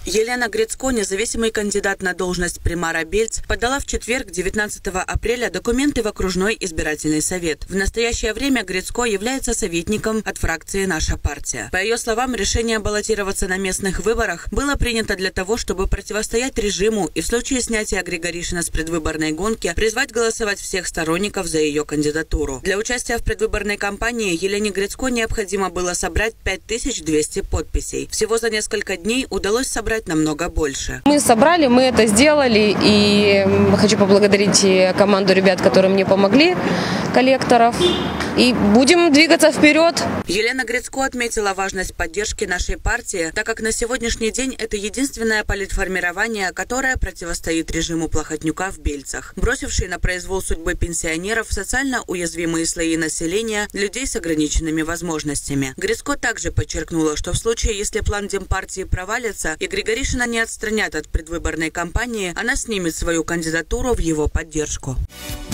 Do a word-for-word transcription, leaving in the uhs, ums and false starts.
Елена Грицко, независимый кандидат на должность примара Бельц, подала в четверг, девятнадцатого апреля, документы в окружной избирательный совет. В настоящее время Грицко является советником от фракции «Наша партия». По ее словам, решение баллотироваться на местных выборах было принято для того, чтобы противостоять режиму и в случае снятия Григоришина с предвыборной гонки призвать голосовать всех сторонников за ее кандидатуру. Для участия в предвыборной кампании Елене Грицко необходимо было собрать пять тысяч двести подписей. Всего за несколько дней удалось собрать намного больше. Мы собрали, мы это сделали, и хочу поблагодарить команду ребят, которые мне помогли, коллекторов, и будем двигаться вперед. Елена Грицко отметила важность поддержки нашей партии, так как на сегодняшний день это единственное политформирование, которое противостоит режиму Плохотнюка в Бельцах, бросивший на произвол судьбы пенсионеров, социально уязвимые слои населения, людей с ограниченными возможностями. Грицко также подчеркнула, что в случае, если план Демпартии провалится и Григоришина не отстранят от предвыборной кампании, она снимет свою кандидатуру в его поддержку.